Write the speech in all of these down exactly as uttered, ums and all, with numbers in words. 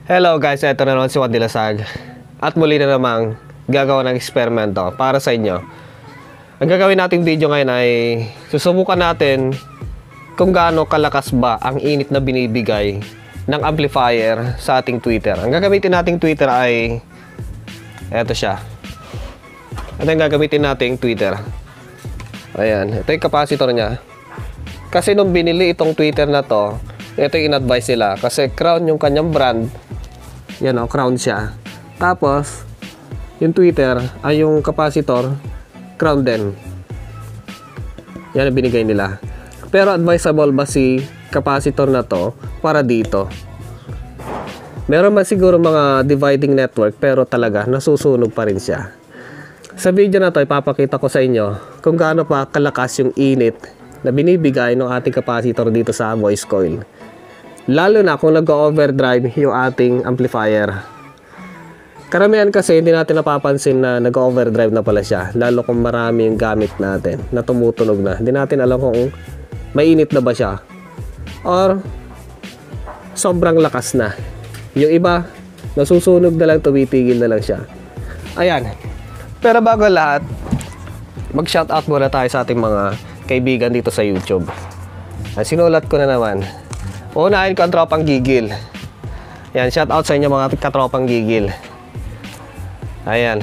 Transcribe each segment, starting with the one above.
Hello guys, ito na naman si Nilalagay at muli na namang gagawa ng eksperimento para sa inyo. Ang gagawin nating video ngayon ay susubukan natin kung gaano kalakas ba ang init na binibigay ng amplifier sa ating tweeter. Ang gagamitin nating tweeter ay eto siya. Ito yung gagamitin nating tweeter. Ayan, ito yung capacitor niya. Kasi nung binili itong tweeter na to, ito yung in-advise nila kasi Crown yung kanyang brand. Yan o, Crown siya. Tapos yung tweeter ay yung capacitor Crown din. Yan ang binigay nila. Pero advisable ba si capacitor na to para dito? Meron man siguro mga dividing network pero talaga nasusunog pa rin siya. Sa video na to ipapakita ko sa inyo kung gaano pa kalakas yung init na binibigay ng ating capacitor dito sa voice coil. Lalo na kung nag-overdrive yung ating amplifier. Karamihan kasi hindi natin napapansin na nag-overdrive na pala siya. Lalo kung marami yung gamit natin na tumutunog na. Hindi natin alam kung mainit na ba siya or sobrang lakas na. Yung iba, nasusunog na lang, tumitigil na lang siya. Ayan. Pero bago lahat, mag-shoutout muna tayo sa ating mga kaibigan dito sa YouTube. Sinulat ko na naman. Unahin ko ang tropang gigil. Yan, shout out sa inyo mga katropang gigil. Ayan.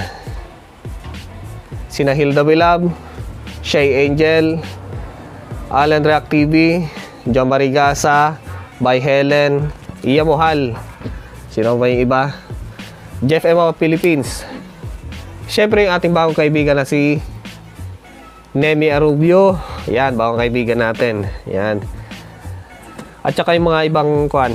Sina Hilda Bilab, Shay Angel, Alan React T V, John Marigasa, By Helen, Iya Mohal. Sino ba yung iba? Jeff M. Philippines. Siyempre yung ating bagong kaibigan na si Nemi Arubio. Yan, bagong kaibigan natin. Yan. At saka yung mga ibang kwan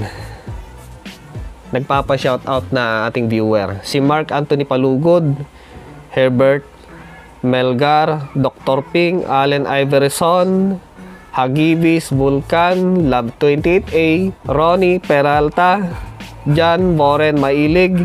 nagpapa-shoutout na ating viewer. Si Mark Anthony Palugod, Herbert Melgar, Doctor Ping, Allen Iverson, Hagibis, Vulcan, Lab twenty-eight A, Ronnie Peralta, John Boren Mailig,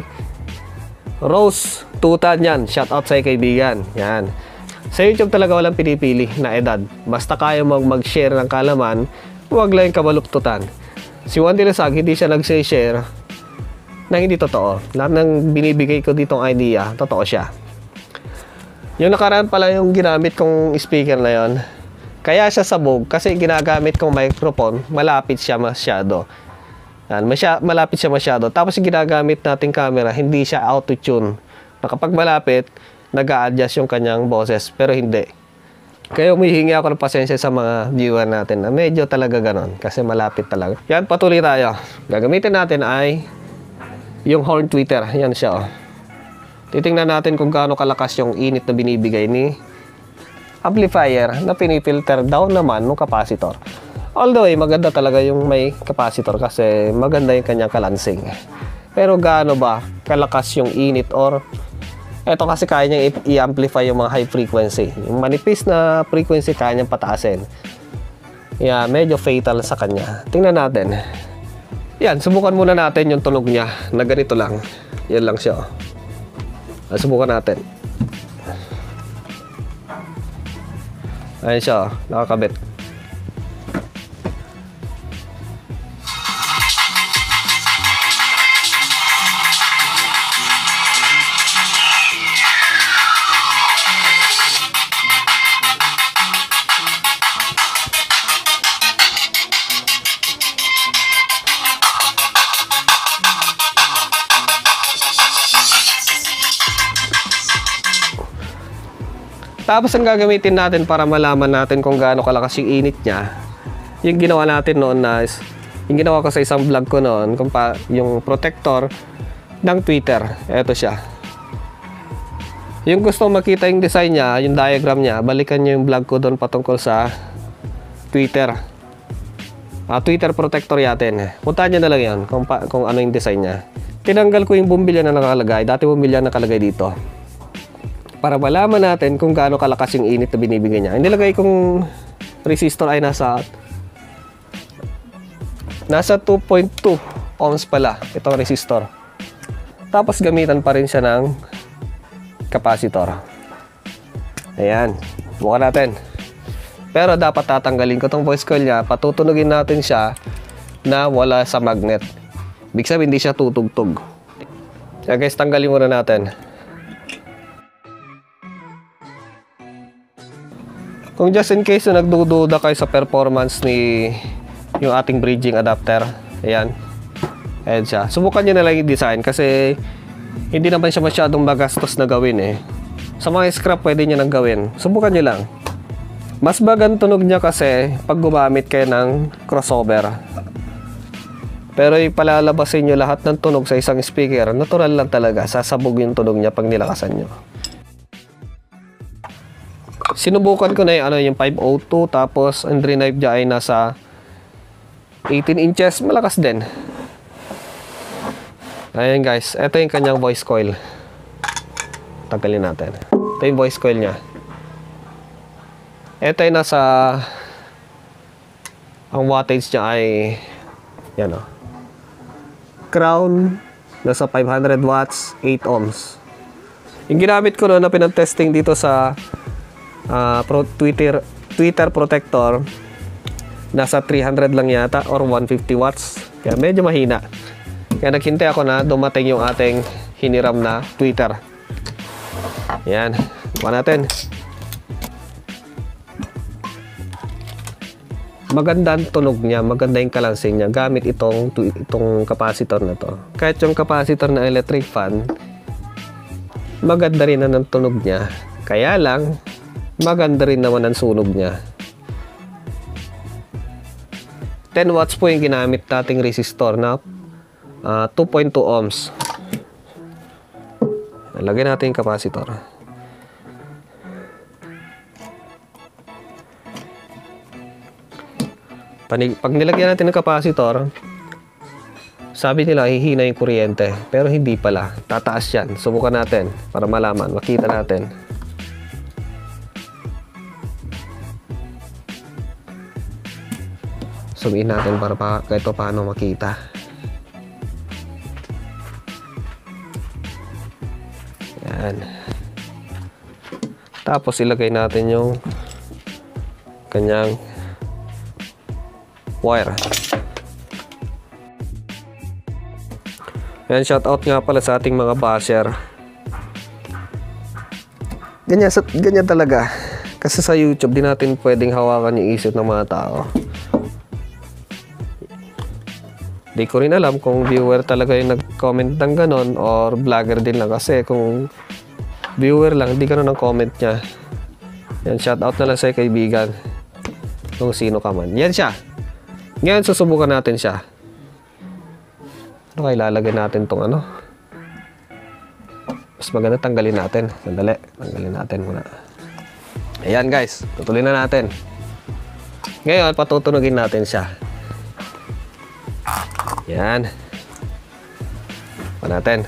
Rose Tutan. Yan, shoutout sa kaibigan. Yan. Sa YouTube talaga walang pinipili na edad. Basta kaya mong mag-share ng kalaman, huwag lang kabaluktutan. Si Juan Dilasag, hindi siya nag-share na hindi totoo. Lahat ng binibigay ko ditong idea, totoo siya. Yung nakaraan pala yung ginamit kong speaker na yon, kaya siya sabog kasi ginagamit kong microphone, malapit siya masyado. Yan, masya, malapit siya masyado. Tapos yung ginagamit nating camera, hindi siya auto-tune. Na kapag malapit, nag-a-adjust yung kanyang boses, pero hindi. Kaya humihingi ako ng pasensya sa mga viewer natin na medyo talaga ganon kasi malapit talaga. Yan, patuloy tayo. Gagamitin natin ay yung horn tweeter. Yan siya oh. Titingnan natin kung gaano kalakas yung init na binibigay ni amplifier na pinifilter down naman ng capacitor. Although eh, maganda talaga yung may capacitor kasi maganda yung kanyang kalansing. Pero gaano ba kalakas yung init or eto kasi kaya niyang i-amplify yung mga high frequency. Yung manipis na frequency kaya niyang pataasin. Yeah, medyo fatal sa kanya. Tingnan natin. Yan, subukan muna natin yung tunog niya na ganito lang. Yan lang siya. Subukan natin. Ayan siya, nakakabit. Tapos ang gagamitin natin para malaman natin kung gaano kalakas yung init niya, yung ginawa natin noon na yung ginawa ko sa isang vlog ko noon, kung pa, yung protector ng tweeter. Ito siya. Yung gusto makita yung design niya, yung diagram niya, balikan niyo yung vlog ko doon patungkol sa tweeter. Ah, tweeter protector yatin. Puntahan niyo na lang yan kung, pa, kung ano yung design niya. Tinanggal ko yung bumbilya na nakalagay. Dati bumbilya na nakalagay dito. Para malaman natin kung gaano kalakas yung init na binibigay niya. Ang nilagay kong resistor ay nasa nasa two point two ohms pala itong resistor. Tapos gamitan pa rin siya ng capacitor. Ayan, bukan natin. Pero dapat tatanggalin ko tong voice coil niya, patutunugin natin siya na wala sa magnet. Ibig sabihin, hindi siya tutugtog. Kaya guys, tanggalin muna natin. Kung just in case na nagdududa kayo sa performance ni yung ating bridging adapter, ayan. Ayan siya. Subukan nyo na lang yung design kasi hindi naman siya masyadong magastos na gawin eh. Sa mga scrap, pwede nyo nang gawin. Subukan nyo lang. Mas bagang tunog niya kasi pag gumamit kayo ng crossover. Pero ipalalabasin nyo lahat ng tunog sa isang speaker, natural lang talaga. Sasabog yung tunog niya pag nilakasan nyo. Sinubukan ko na yung, ano, yung five oh two, tapos ang drive niya ay nasa eighteen inches. Malakas din. Ayan guys, ito yung kanyang voice coil. Tagalin natin. Ito yung voice coil niya. Ito ay nasa, ang wattage niya ay yan o, crown nasa five hundred watts, eight ohms. Yung ginamit ko noon na pinag-testing dito sa uh, pro Twitter Twitter protector, nasa three hundred lang yata or one fifty watts. Kaya medyo mahina. Kaya naghintay ako na dumating yung ating hiniram na Twitter. Yan. Bukan natin. Maganda ang tunog niya. Maganda yung kalansing niya. Gamit itong, itong capacitor na to. Kahit yung capacitor na electric fan, maganda rin na ng tunog niya. Kaya lang, maganda rin naman ang sunog niya. ten watts po yung ginamit nating resistor na Uh, two point two ohms. Lagyan natin yung capacitor. Panig pag nilagyan natin ng capacitor, sabi nila hihina yung kuryente, pero hindi pala. Tataas yan. Subukan natin para malaman, makita natin. Sumiin natin para pa, kahit pa paano makita. Yan. Tapos ilagay natin yung kanyang wire. Yan, shout out nga pala sa ating mga basher. Ganyan, ganyan talaga. Kasi sa YouTube, di natin pwedeng hawakan yung isip ng mga tao. Di ko rin alam kung viewer talaga yung nag-comment ng ganon or vlogger din lang. Kasi kung viewer lang, di ganon ang comment niya. Yan, shout out na lang sa kaibigan. Kung sino ka man. Yan siya. Ngayon, susubukan natin siya. Ano kaya ilalagay natin tong ano? Mas maganda tanggalin natin. Sandali. Tanggalin natin muna. Ayan guys. Tutuloy na natin. Ngayon, patutunugin natin siya. Yan. Pa natin.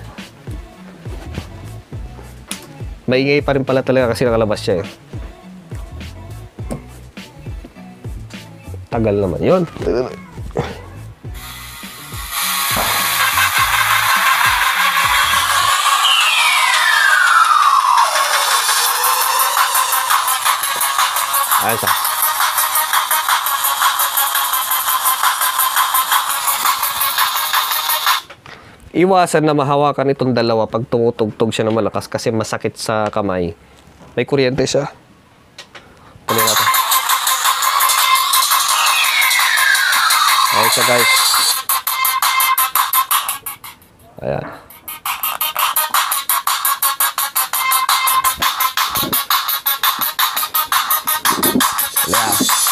Maingay pa rin pala talaga kasi nakalabas siya eh. Tagal naman yun. Ayos ah. Iwasan na mahawakan itong dalawa pag tumutugtog siya na malakas kasi masakit sa kamay. May kuryente siya. Tuloy natin. Ayos siya guys. Ayan. Ayan.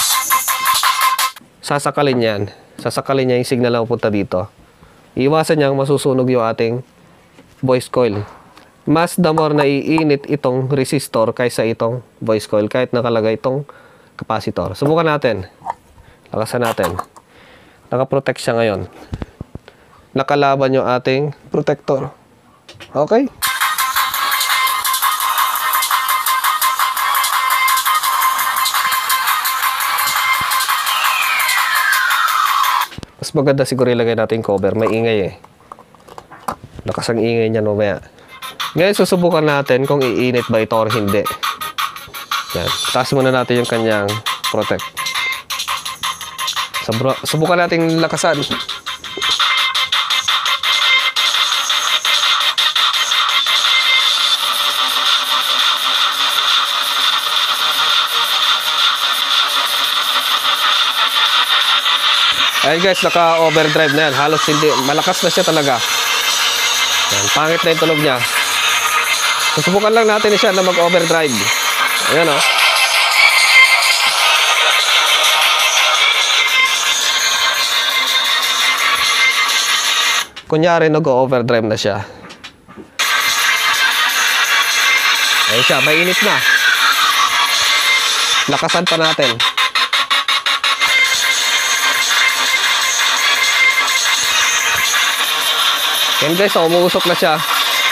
Sasakalin yan. Sasakalin niya yung signal na pupunta dito. Iwasan niyang masusunog yung ating voice coil. Mas the more na iinit itong resistor kaysa itong voice coil kahit nakalagay itong capacitor. Subukan natin. Lakasan natin. Nakaprotect siya ngayon. Nakalaban yung ating protector. Okay? Mas maganda siguro ilagay natin cover. May ingay eh. Lakas ang ingay niya mamaya. Ngayon susubukan natin kung iinit ba ito or hindi. Yan. Taas muna natin yung kanyang protect. Subukan natin lakasan. Ayan guys, naka-overdrive na yan. Halos hindi, malakas na siya talaga. Ayan, pangit na yung tunog niya. Susubukan lang natin siya na mag-overdrive. Ayan o. Oh. Kunyari, nag-overdrive na siya. Ayan siya, mainit na. Lakasan pa natin. Ayan guys, oh, umuusok na siya.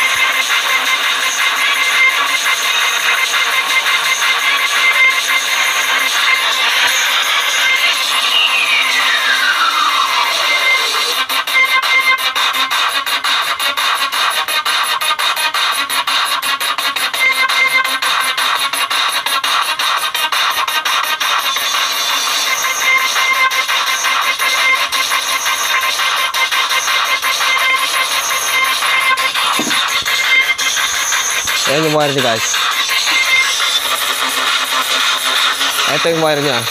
Ayan yung wire niya guys. Ito yung wire niya.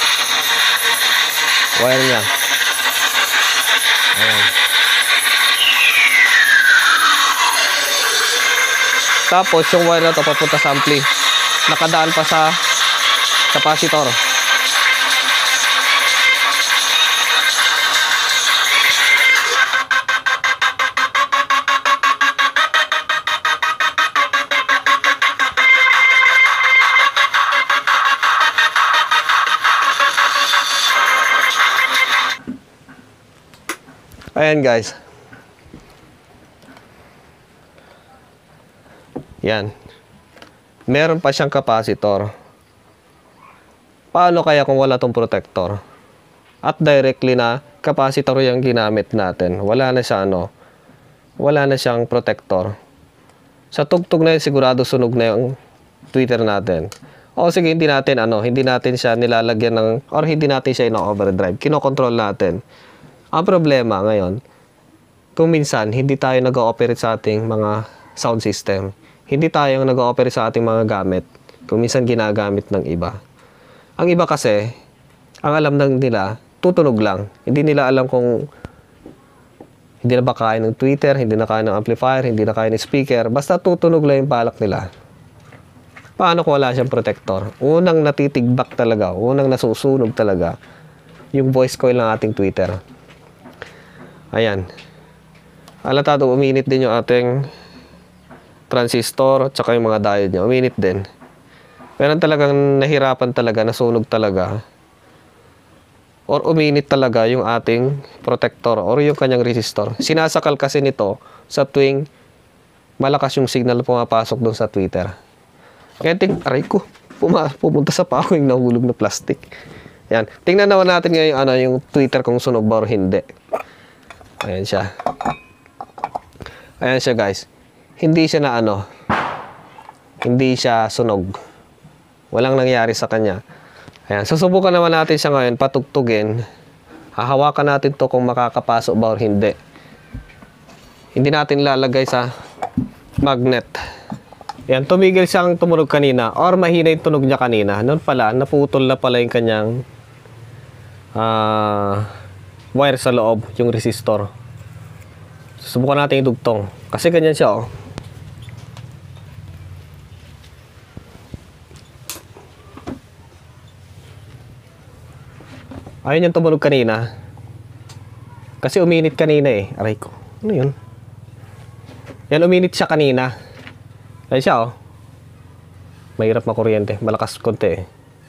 Wire niya. Ayan. Tapos yung wire na ito papunta sa ampli. Nakadaan pa sa capacitor. Ayan guys. Yan. Meron pa siyang capacitor. Paano kaya kung wala tong protector? At directly na capacitor yung ginamit natin. Wala na siya ano. Wala na siyang protector. Sa tugtog na yun, sigurado sunog na yung tweeter natin. O sige, hindi natin ano, hindi natin siya nilalagyan ng, or hindi natin siya ino-overdrive. Kino-control natin. Ang problema ngayon, kung minsan hindi tayo nag-ooperate sa ating mga sound system, hindi tayo nag-ooperate sa ating mga gamit, kung minsan ginagamit ng iba. Ang iba kasi, ang alam lang nila, tutunog lang. Hindi nila alam kung hindi na ba kaya ng tweeter, hindi na kaya ng amplifier, hindi na kaya ng speaker, basta tutunog lang yung balak nila. Paano kung wala siyang protector? Unang natitigbak talaga, unang nasusunog talaga, yung voice coil ng ating tweeter. Ayan. Alatado, uminit din yung ating transistor at saka yung mga diode niya. Uminit din. Meron talagang nahirapan talaga, nasunog talaga. Or uminit talaga yung ating protector or yung kanyang resistor. Sinasakal kasi nito sa tuwing malakas yung signal na pumapasok doon sa tweeter. Kaya ting, aray ko, puma, pumunta sa pako yung nahulog na plastic. Ayan. Tingnan naman natin ngayon ano, yung tweeter kung sunog ba or hindi. Ayan siya. Ayan siya guys. Hindi siya na ano. Hindi siya sunog. Walang nangyari sa kanya. Ayan. Susubukan naman natin siya ngayon. Patugtugin. Hahawakan natin to kung makakapasok ba or hindi. Hindi natin lalagay sa magnet. Ayan. Tumigil siyang tumunog kanina. Or mahina yung tunog niya kanina. Noon pala, naputol na pala yung kanyang ah... Uh, wire sa loob, yung resistor. Susubukan natin yung dugtong. Kasi ganyan siya, oh. Ayun yung tumunog kanina. Kasi uminit kanina eh. Aray ko. Ano yun? Yan, uminit siya kanina. Ayun siya, oh. Mahirap makuryente. Malakas konti eh.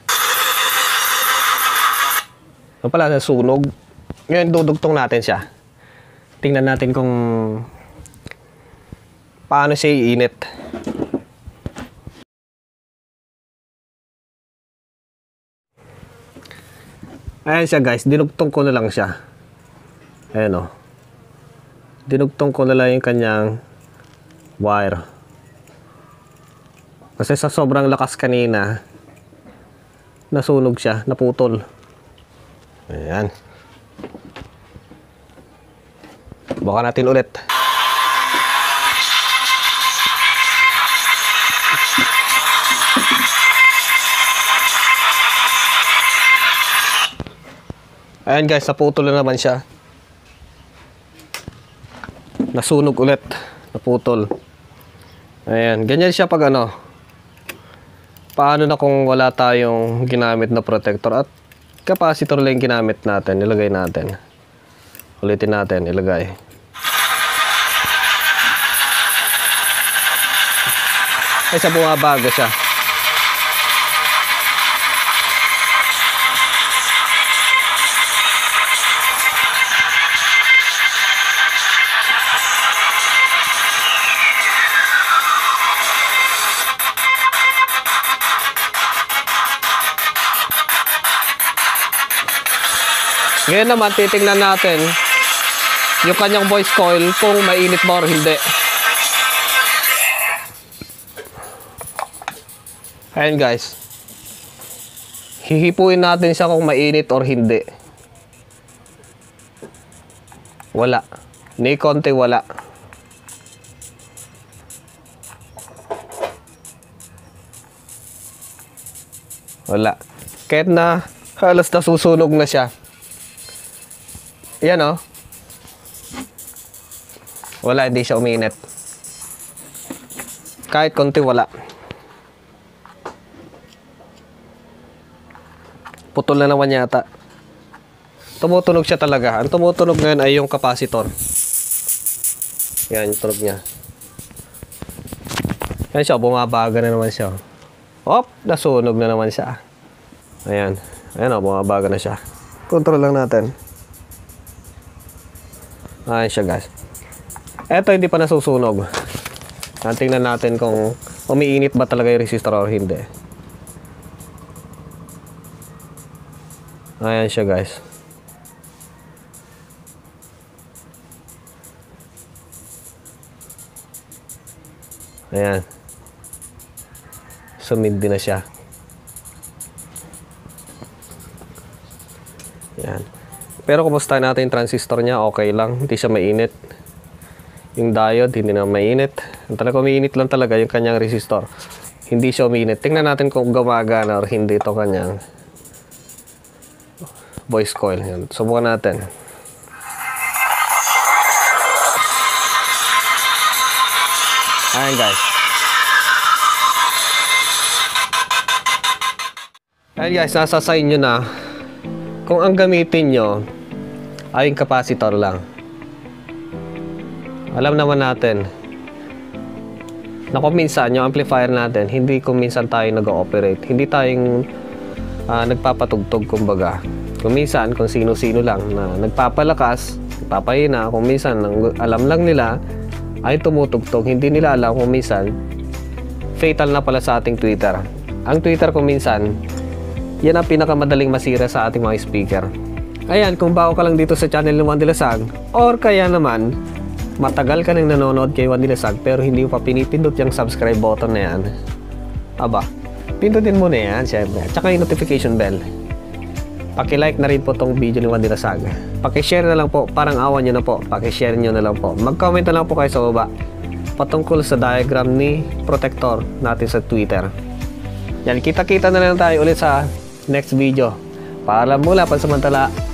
Ano pala, nasunog. Ngayon, dudugtong natin siya. Tingnan natin kung paano siya iinit. Ayan siya guys, dinugtong ko na lang siya. Ayan o. Dinugtong ko na lang yung kanyang wire. Kasi sa sobrang lakas kanina, nasunog siya, naputol. Ayan. Buka natin ulit. Ayan guys, naputol na naman siya. Nasunog ulit. Naputol. Ayan, ganyan siya pag ano. Paano na kung wala tayong ginamit na protector at capacitor lang yung ginamit natin. Ilagay natin. Ulitin natin, ilagay. Ay, sa bumabago siya. Ngayon naman, titingnan natin yung kanyang voice coil kung mainit ba or hindi. Ayan guys. Hihipuin natin siya kung mainit or hindi. Wala. Ni konti wala. Wala. Kahit na halos nasusunog na siya. Yan o. Wala, hindi siya uminit. Kahit konti wala. Putol na naman yata. Tumutunog siya talaga. Ang tumutunog ngayon ay yung capacitor. Yan, yung tunog niya. Yan siya, bumabaga na naman siya. Op, nasunog na naman siya. Ayan. Ayan o, bumabaga na siya. Control lang natin. Ayan siya guys. Eto hindi pa nasusunog. Tingnan natin kung umiinit ba talaga yung resistor or hindi. Ayan siya guys. Ayan. Sumindi na siya. Ayan. Pero kumusta natin yung transistor niya, okay lang, hindi siya mainit. Yung diode, hindi na mainit. Talaga umiinit lang talaga yung kanyang resistor. Hindi siya umiinit. Tingnan natin kung gumagana or hindi ito kanyang voice coil. Yan. Subukan natin. Ayan guys. Ayan guys, nasa sa inyo na kung ang gamitin nyo ay yung capacitor lang. Alam naman natin na kung minsan yung amplifier natin, hindi kung minsan tayo nag-ooperate. Hindi tayong uh, nagpapatugtog kumbaga. Kung minsan, kung sino-sino lang na nagpapalakas, nagpapahina, kung minsan alam lang nila ay tumutugtog. Hindi nila alam kung minsan fatal na pala sa ating tweeter. Ang tweeter kung minsan, yan ang pinakamadaling masira sa ating mga speaker. Ayan, kung bago ka lang dito sa channel ng Nilalagay, or kaya naman matagal ka nang nanonood kay Nilalagay pero hindi mo pa pinipindot yung subscribe button na yan, aba, pindutin mo na yan syempre. Tsaka yung notification bell. Paki-like na rin po tong video ni Nilalagay. Paki-share na lang po, parang awan nyo na po. Paki-share nyo na lang po. Mag-comment na lang po kayo sa baba patungkol sa diagram ni protector natin sa Twitter. Yan, kita-kita na lang tayo ulit sa next video. Paalam mula, pansamantala.